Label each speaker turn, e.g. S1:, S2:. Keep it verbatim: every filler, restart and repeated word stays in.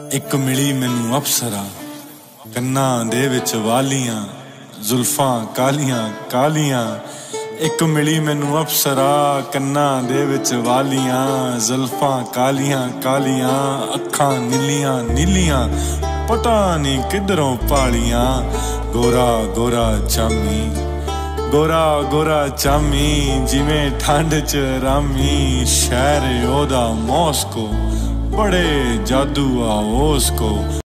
S1: ਇੱਕ ਮਿਲੀ ਮੈਨੂੰ ਅਪਸਰਾ ਕੰਨਾਂ ਦੇ ਵਿੱਚ ਵਾਲੀਆਂ ਜ਼ੁਲਫਾਂ ਕਾਲੀਆਂ ਕਾਲੀਆਂ। ਇੱਕ ਮਿਲੀ ਮੈਨੂੰ ਅਪਸਰਾ ਕੰਨਾਂ ਦੇ ਵਿੱਚ ਵਾਲੀਆਂ ਜ਼ੁਲਫਾਂ ਕਾਲੀਆਂ ਕਾਲੀਆਂ। ਅੱਖਾਂ ਨੀਲੀਆਂ ਨੀਲੀਆਂ ਪਤਾ ਨਹੀਂ ਕਿੱਧਰੋਂ ਪਾਲੀਆਂ। ਗੋਰਾ ਗੋਰਾ ਚਾਮੀ ਗੋਰਾ ਗੋਰਾ ਚਾਮੀ ਜਿਵੇਂ ਠੰਡ ਚ ਰਾਮੀ। ਸ਼ਹਿਰ ਉਹਦਾ ਮੌਸਕੋ ਬੜੇ ਜਾਦੂ ਆ ਉਸਕੋ।